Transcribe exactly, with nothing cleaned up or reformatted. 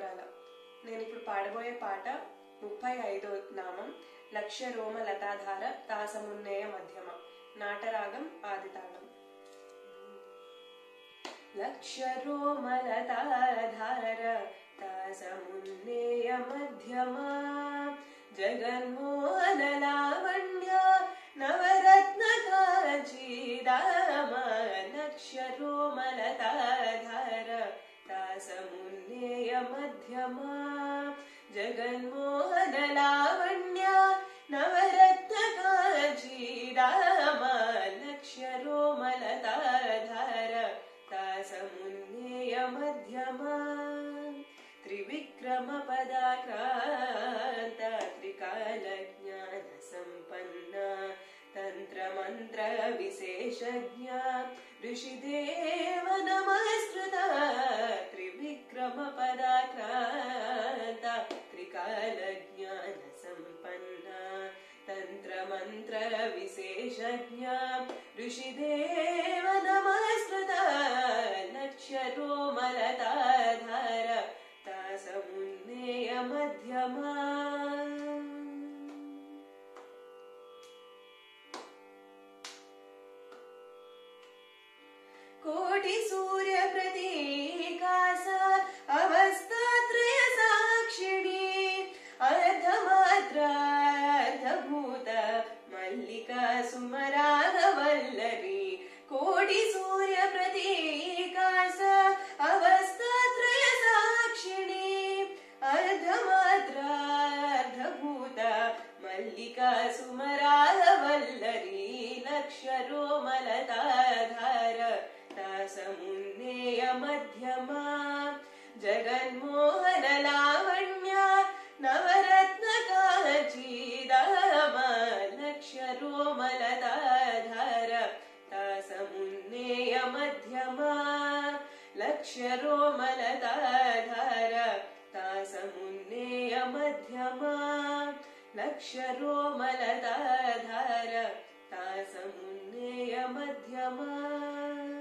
నగరాల. నేను ఇప్పుడు పాడబోయే పాట ముప్పై ఐదో నామం లక్ష్య రోమ లతాధార తాసమున్నేయ మధ్యమ. నాటరాగం ఆదితాళం. లక్ష్య రోమ లతాధార తాసమున్నేయ మధ్యమ జగన్మోహన లావణ్య నవరత్న కాంచీదామ. లక్ష్య రోమ లతాధార తాసమున్నేయ మధ్యమ జగన్మోహన లావణ్య నవరత్న కాంచీదామ. లక్ష్య రోమ లతాధార తాసమున్నేయ మధ్యమ త్రివిక్రమ పదాక్రాంత త్రికాల జ్ఞాన సంపన్న తంత్ర మంత్ర విశేషజ్ఞ ఋషిదేవ నమస్కృత. త్రివిక్రమ పదాక్రాంత త్రికాల జ్ఞాన సంపన్న తంత్ర మంత్ర విశేషజ్ఞ ఋషిదేవ నమస్కృత. లక్ష్య రోమ లతాధార తాసమున్నేయ మధ్యమ. కోటి సూర్య ప్రతీకాస అవస్థాత్రయ సాక్షిణి అర్ధమాత్ర అర్ధభూత మల్లికా సుమరాగవల్లరి. కోటి సూర్య ప్రతీకాస అవస్థాత్రయ సాక్షిణి అర్ధమాత్ర అర్ధభూత మల్లికా సుమరాగవల్లరి. లక్ష్య రోమ లతాధార తాసమున్నేయ మధ్యమ జగన్మోహన లావణ్య నవరత్న కాంచీదామ. లక్ష్య రోమ లతాధార తాసమున్నేయ మధ్యమ లక్ష్య రోమ లతాధార తాసమున్నేయ మధ్యమ లక్ష్య రోమ లతాధార తాసమున్నేయ మధ్యమ.